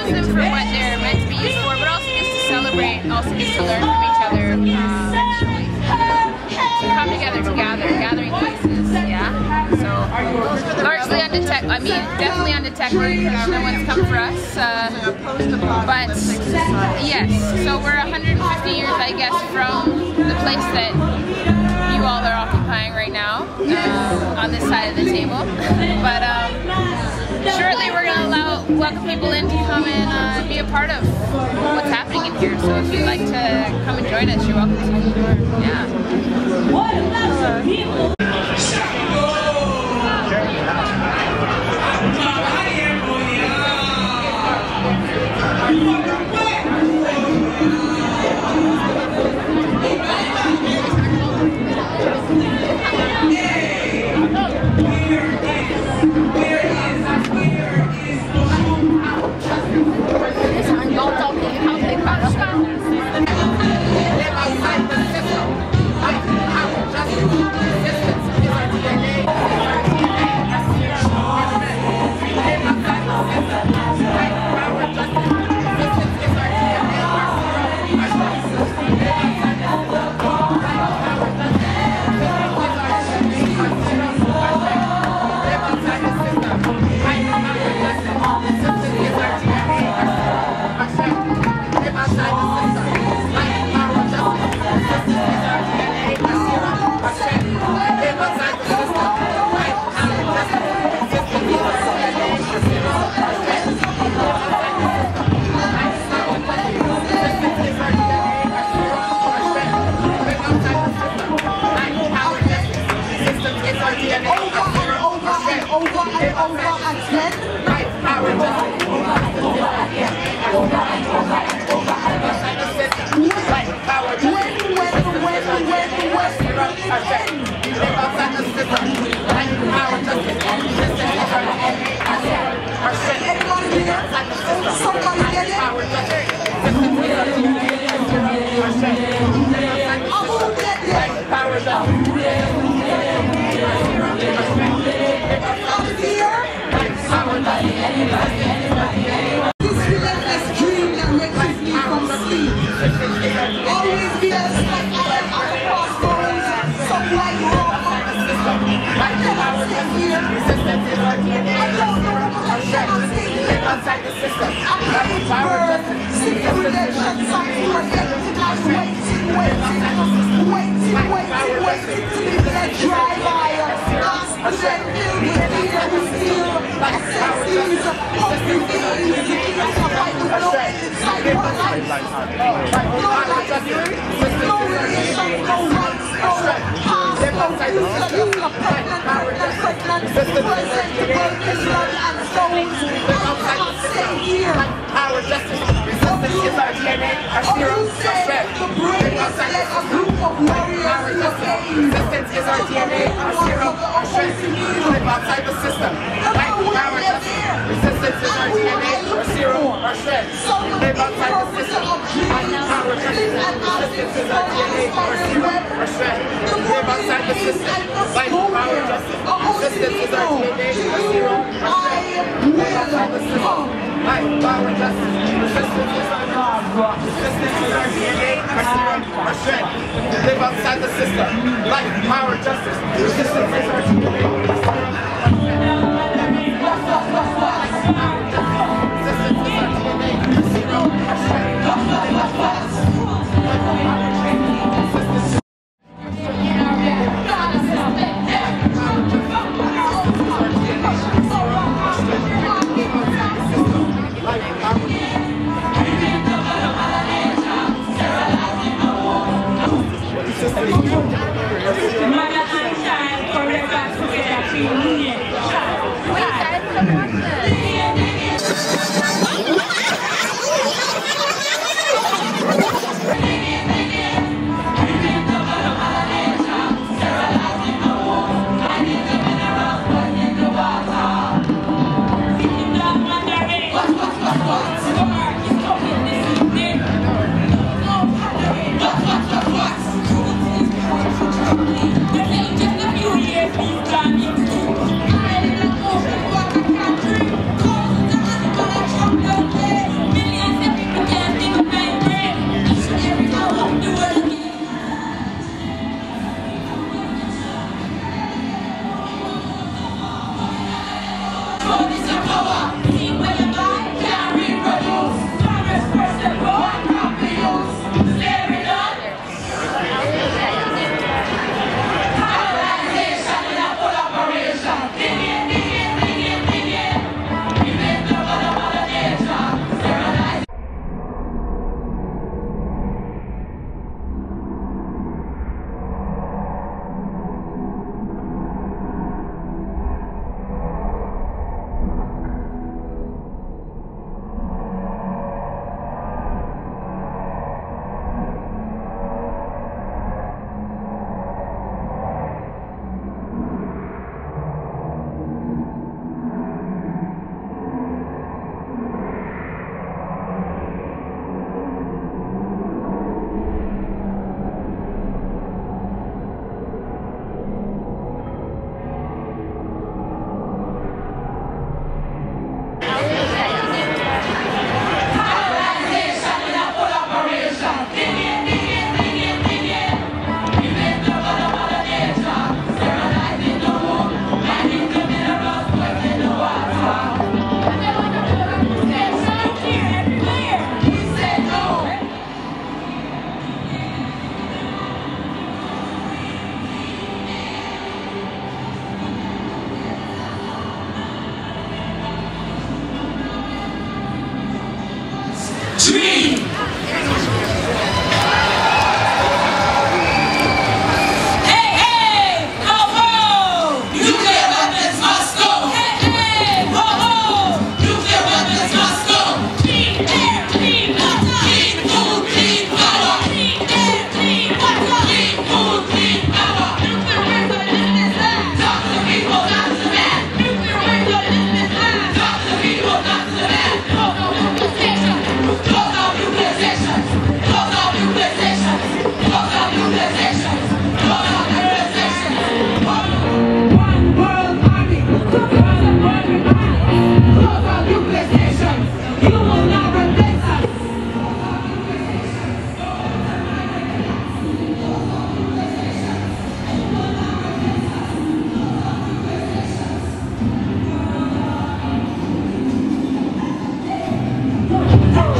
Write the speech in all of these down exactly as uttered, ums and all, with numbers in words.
use them for what they're meant to be used for, but also just to celebrate, also just to learn from each other, um, to come together to gather, gathering places, yeah? So, largely undetected, I mean, definitely undetected, because no one's come for us, uh, but yes, so we're one hundred fifty years, I guess, from the place that you all are occupying right now, um, on this side of the table, but um, shortly we're going to allow, welcome people in to come and uh, be a part of what's happening in here, so if you'd like to come and join us, you're welcome to, yeah. What about people? Just a few years, he's done it. I don't know what country.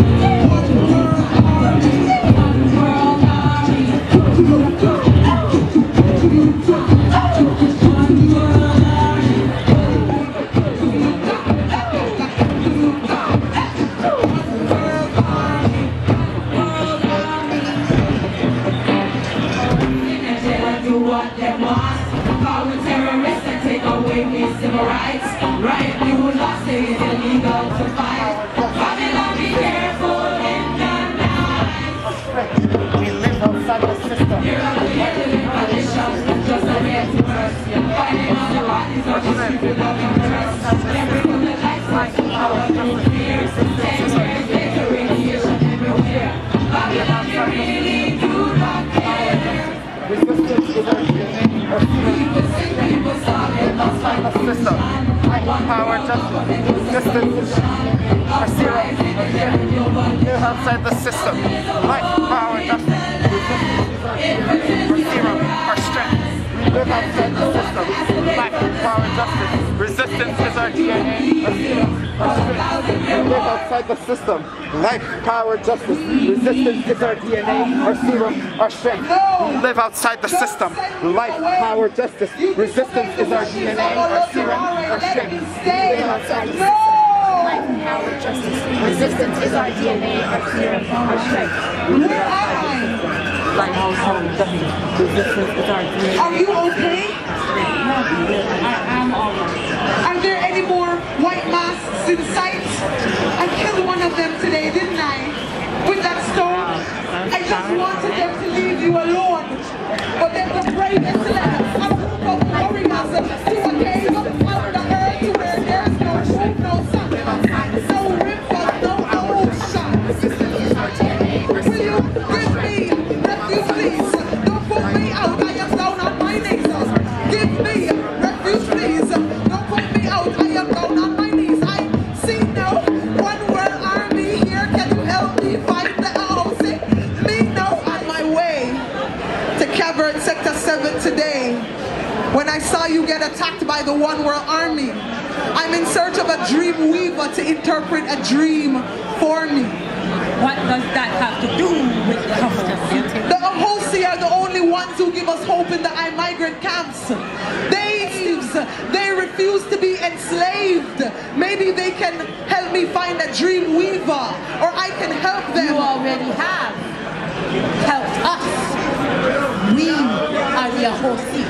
Civil rights, right? You lost it, it's illegal to fight. Babylon, be careful in the night. We live outside the system. You're out of here living conditions, just a get to us. Fighting on the bodies of the people of interest. Everyone that likes like power, no fear. Anger, data, radiation everywhere. Babylon, you really do not care. Resistance is our D N A. People say people stop it, not fight The system. Power, justice, resistance, our serum. Live outside the system. Life, power, justice, resistance, our serum, our strength. We live outside the system. Life, power, justice, resistance is our D N A. Our serum, our strength. We live outside the system. Life, power, justice, resistance is our D N A. Our serum, our strength. We live outside the system. Life, power, justice, resistance is our D N A. Our serum, our strength. We live outside the system. Life, power, justice, resistance is our D N A. Our serum, our strength. We live outside the system. Life, power, justice, resistance is our D N A. Are you okay? I am alright. Are there any more white masks in sight? I killed one of them today, didn't I? With that stone. I just wanted them to leave you alone. But they're the bravest left. A group of warriors to a cave under the earth to where there's no food, no sun, no river, no ocean. Will you give me refuge, please? Don't put me out. I am down on my knees. Give me refuge, please. Don't put me out. I am down on my knees. I see no one world army here. Can you help me fight the housing? Me no on my way to Cavern Sector seven today. When I saw you get attacked by the One World Army, I'm in search of a dream weaver to interpret a dream for me. What does that have to do with the Hufflepuff? The Ahosi are the only ones who give us hope in the I-migrant camps. They thieves, they refuse to be enslaved. Maybe they can help me find a dream weaver, or I can help them. You already have helped us. We are the Ahosi.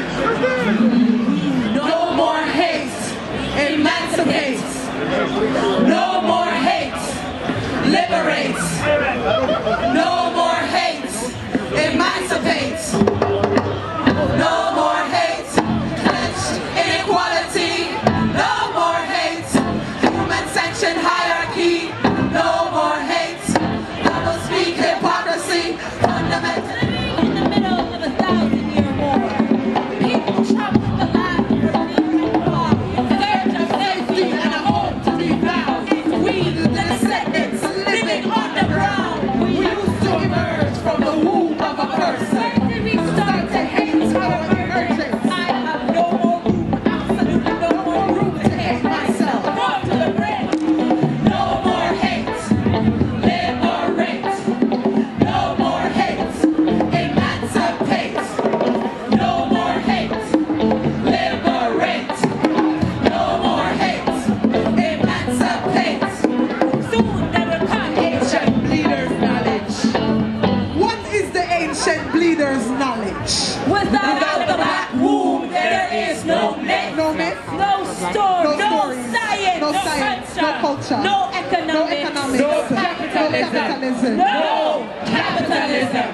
No more hate, emancipate. No more hate, liberate. No more hate, emancipate. No more hate, clenched inequality. No more hate, human sanctioned hierarchy. No more hate, double speak hypocrisy. Fundamentally In the middle of a thousand year war, people traveled the land for a search of safety and a home to be found. We, the descendants, living underground. we used to emerge from the womb of a person. We start to hate our emergence. I have no more room, absolutely no more room to hate myself. More to the brim. No more hate, liberate. No more hate, emancipate. No more hate, liberate. No more hate, emancipate. Soon they will come. Ancient bleeders' knowledge. What is the ancient bleeders' knowledge? Without the black womb, there is no myth, No myth, no story, no no stories, science, no no science, culture, no culture, no no economics, economics, no no capitalism, capitalism. no capitalism.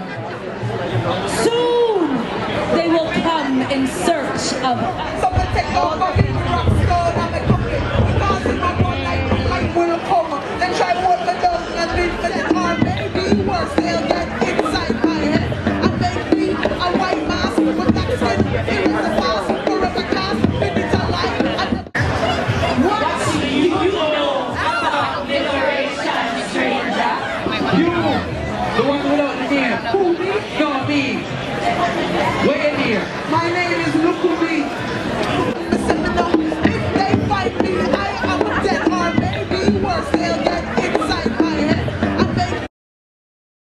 Soon they will come in search of us. Someone take off my rock stone and my coffee. Because in my one life, life will come. Then try hold me down and leave me dead. Or maybe worse, they'll get inside my head and make me a white mask with black skin. It was a fast, forever cast, it is a lie. And what do you know about liberation, stranger? You, the one without the name. Who me? No, me. Wait in here. My name is Lukumi.